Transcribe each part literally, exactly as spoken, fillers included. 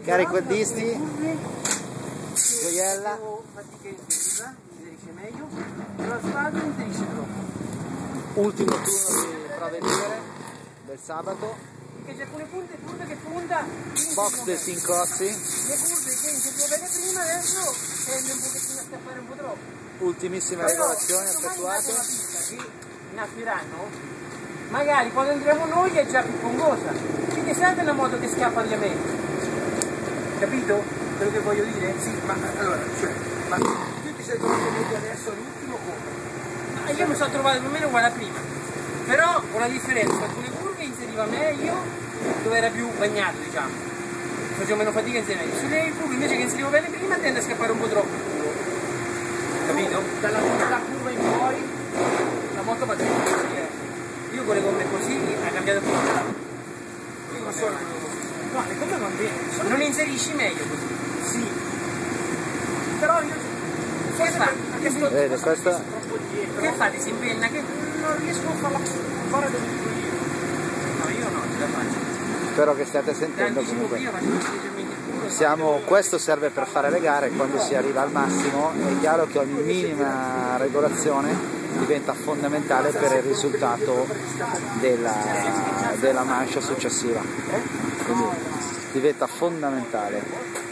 Carico a disti, gioiella. Meglio, la spada inserisce troppo. Ultimo turno di prove libere del sabato. Perché c'è alcune punte, punte che punta. Box dei Sincossi. Le curve che inseguivo bene prima, adesso tende un pochettino a scappare un po' troppo. Ultimissime Però, regolazioni effettuate. Una pista che nacqueranno, magari quando andremo noi è già più fungosa. Quindi serve una moto che scappa via me. Capito quello che voglio dire? Sì, ma allora, cioè, ma tu ti sei trovato meglio adesso all'ultimo come? Ma io mi sono trovato più o meno uguale a prima, però con la differenza, alcune curve inseriva meglio dove era più bagnato, diciamo, facevo meno fatica a inserire meglio. Sulle curve invece che inserivo bene prima tende a scappare un po' troppo, capito? Dalla, dalla curva in fuori la moto va dentro. Sì, eh. Io con le gomme così ha cambiato tutto. Io non so, no, le gomme vanno bene. Sono... Non inserisci meglio così? Sì, però io Che fa? Vede, questa... Che fate? Si impenna? Che... non riesco a farla fare dove dico io. No, io no, ce la faccio. Spero che stiate sentendo comunque. Siamo, questo serve per fare le gare, quando si arriva al massimo è chiaro che ogni minima regolazione diventa fondamentale per il risultato della, della mancia successiva. Quindi diventa fondamentale.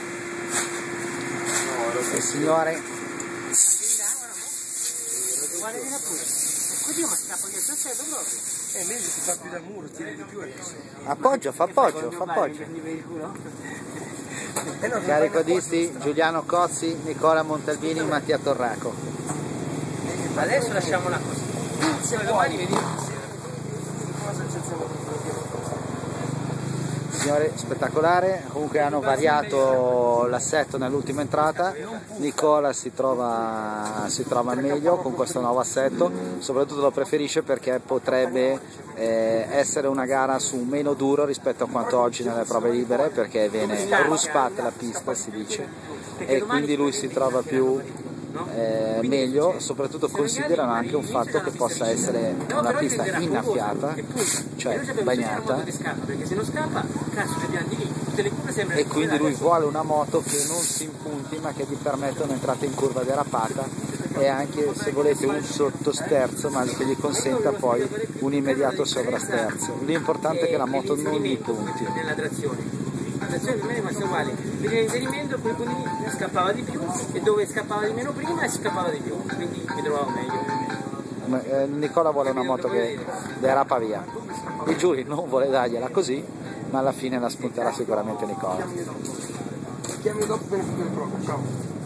E signore, Guarda di pure. Così ma scappo io, tu sei proprio. E meglio si fa più dal muro, tiri di più adesso. appoggio, fa appoggio, fa appoggio. Carico disti, Giuliano Cozzi, Nicola Montalbini, Mattia Torraco. Adesso lasciamola così. Se domani vediamo. Signore, spettacolare, comunque hanno variato l'assetto nell'ultima entrata. Nicola si trova, si trova meglio con questo nuovo assetto, soprattutto lo preferisce perché potrebbe eh, essere una gara su meno duro rispetto a quanto oggi nelle prove libere, perché viene ruspata la pista, si dice, e quindi lui si trova più Eh, meglio, soprattutto considerano anche un fatto che possa essere una pista innaffiata, cioè bagnata, e quindi lui vuole una moto che non si impunti ma che gli permetta un'entrata in curva derapata e anche, se volete, un sottosterzo ma che gli consenta poi un immediato sovrasterzo. L'importante è che la moto non gli punti. La trazione per me è rimasta uguale, perché l'inserimento a quei punti scappava di più e dove scappava di meno prima e scappava di più, quindi mi trovavo meglio. Eh, Nicola vuole una moto che derapa via, il Giulio non vuole dargliela così, ma alla fine la spunterà sicuramente Nicola. Chiami dopo per il proprio, ciao.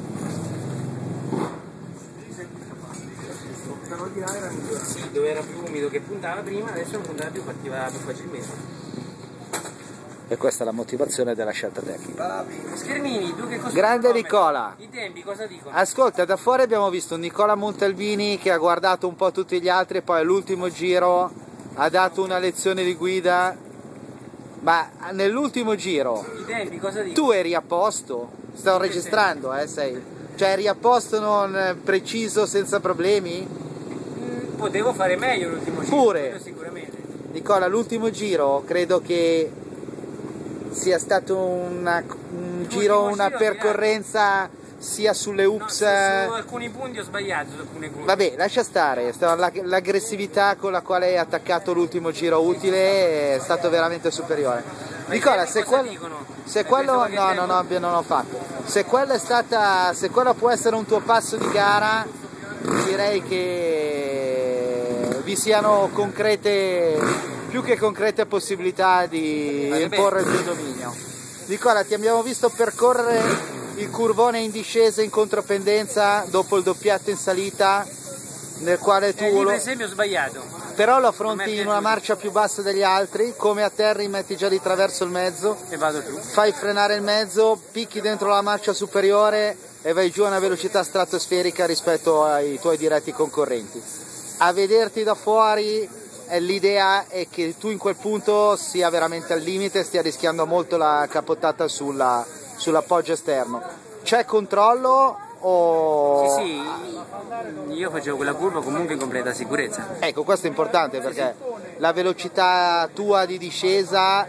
Sì, dove era più umido che puntava prima, adesso non puntava più, partiva più facilmente. E questa è la motivazione della scelta tecnica. Schermini, tu che cosa Grande Nicola! I tempi cosa dicono? Ascolta, da fuori abbiamo visto Nicola Montalbini che ha guardato un po' tutti gli altri e poi all'ultimo giro ha dato una lezione di guida, ma nell'ultimo giro I tempi cosa dicono? tu eri a posto? Sto registrando, eh, sei? Cioè eri a posto, non preciso, senza problemi? Mm, potevo fare meglio l'ultimo giro, Pure. sicuramente. Nicola, l'ultimo giro credo che sia stato una, un giro, una giro, percorrenza sia sulle No, ups. su, su alcuni punti ho sbagliato, su alcune curve. Vabbè, lascia stare, l'aggressività con la quale hai attaccato l'ultimo giro utile è stato veramente superiore. Ma i Nicola, tempi se, cosa quel, dicono? se Per quello questo no, che no, tempo? no, non ho fatto. Se quello è stata, se quello può essere un tuo passo di gara, direi che vi siano concrete, più che concrete possibilità di imporre il tuo dominio. Nicola, ti abbiamo visto percorrere il curvone in discesa in contropendenza dopo il doppietto in salita, nel quale tu Eh, lì lo, per esempio ho sbagliato. però lo Non mi affronti è in una piaciuto. marcia più bassa degli altri, come atterri metti già di traverso il mezzo, E vado giù. fai frenare il mezzo, picchi dentro la marcia superiore e vai giù a una velocità stratosferica rispetto ai tuoi diretti concorrenti. A vederti da fuori eh, l'idea è che tu in quel punto sia veramente al limite, stia rischiando molto la capottata sulla, sull'appoggio esterno. C'è controllo o... Sì, sì, io facevo quella curva comunque in completa sicurezza. Ecco, questo è importante perché la velocità tua di discesa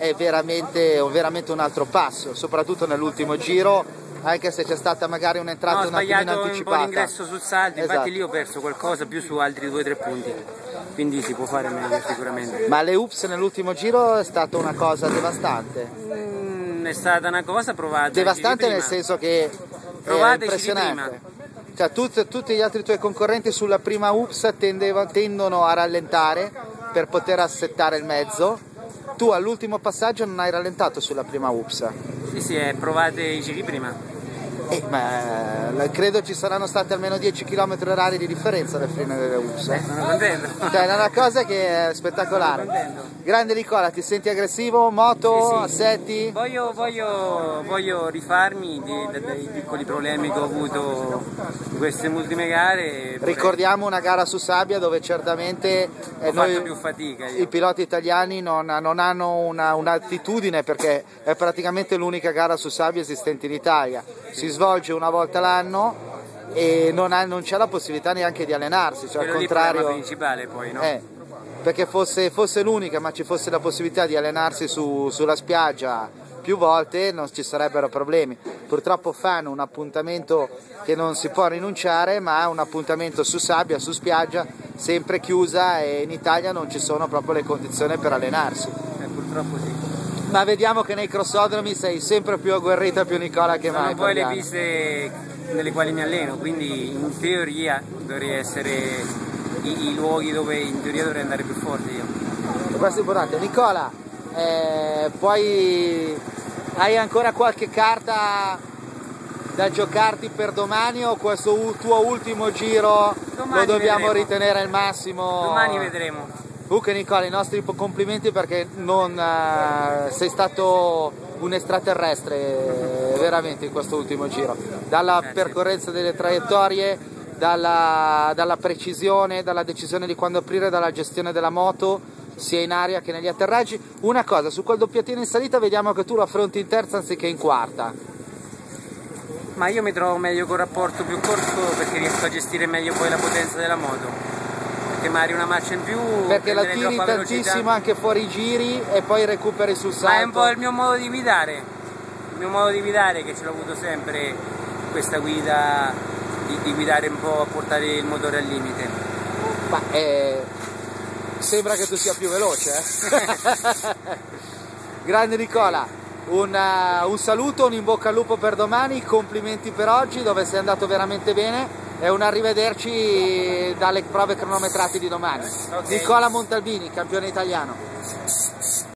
è veramente, veramente un altro passo, soprattutto nell'ultimo giro, anche se c'è stata magari un'entrata no, un attimino anticipata. Ho sbagliato un po' l'ingresso sul salto, esatto. Infatti lì ho perso qualcosa più su altri due o tre punti, quindi si può fare meglio sicuramente. Ma le ups nell'ultimo giro è stata una cosa devastante? Mm, è stata una cosa provata. Devastante nel senso che è impressionante. Cioè, tut, tutti gli altri tuoi concorrenti sulla prima ups tendeva, tendono a rallentare per poter assettare il mezzo. Tu all'ultimo passaggio non hai rallentato sulla prima ups. Sì, sì, è provate i giri prima. Eh, ma credo ci saranno stati almeno dieci chilometri orari di differenza dal fine delle ups. Eh, sono contento. Cioè, è una cosa che è spettacolare. Grande Nicola, ti senti aggressivo? Moto, sì, sì. assetti? Voglio, voglio, voglio rifarmi dei, dei piccoli problemi che ho avuto in queste ultime gare. Ricordiamo una gara su sabbia dove certamente eh, ho noi, fatto più fatica io. I piloti italiani non, non hanno una, un'attitudine, perché è praticamente l'unica gara su sabbia esistente in Italia. Si svolge una volta l'anno e non, ha, non c'è la possibilità neanche di allenarsi, cioè Quello al contrario, lì è il problema principale poi, no? Eh, perché fosse, fosse l'unica, ma ci fosse la possibilità di allenarsi su, sulla spiaggia più volte non ci sarebbero problemi. Purtroppo fanno un appuntamento che non si può rinunciare, ma è un appuntamento su sabbia, su spiaggia, sempre chiusa, e in Italia non ci sono proprio le condizioni per allenarsi. Eh, purtroppo sì. Ma vediamo che nei crossodromi sei sempre più agguerrito, più Nicola che mai. Sono poi le piste nelle quali mi alleno, quindi in teoria dovrei essere i, i luoghi dove in teoria dovrei andare più forte io. Questo è importante. Nicola, eh, poi hai ancora qualche carta da giocarti per domani, o questo tuo ultimo giro domani lo dobbiamo vedremo. ritenere il massimo? Domani vedremo. Comunque Nicola, i nostri complimenti, perché non uh, sei stato un extraterrestre veramente in questo ultimo giro, dalla Grazie. percorrenza delle traiettorie, dalla, dalla precisione, dalla decisione di quando aprire, dalla gestione della moto sia in aria che negli atterraggi. Una cosa, su quel doppiatino in salita vediamo che tu lo affronti in terza anziché in quarta. Ma io mi trovo meglio col rapporto più corto, perché riesco a gestire meglio poi la potenza della moto. Che magari una marcia in più, perché la tiri tantissimo velocità. Anche fuori i giri e poi recuperi sul salto. Ma è un po' il mio modo di guidare, il mio modo di guidare, che ce l'ho avuto sempre, questa guida di, di guidare un po' a portare il motore al limite. Ma eh, sembra che tu sia più veloce, eh? Grande Nicola, un, uh, un saluto, un in bocca al lupo per domani, complimenti per oggi dove sei andato veramente bene, e un arrivederci dalle prove cronometrate di domani. Okay. Nicola Montalbini, campione italiano.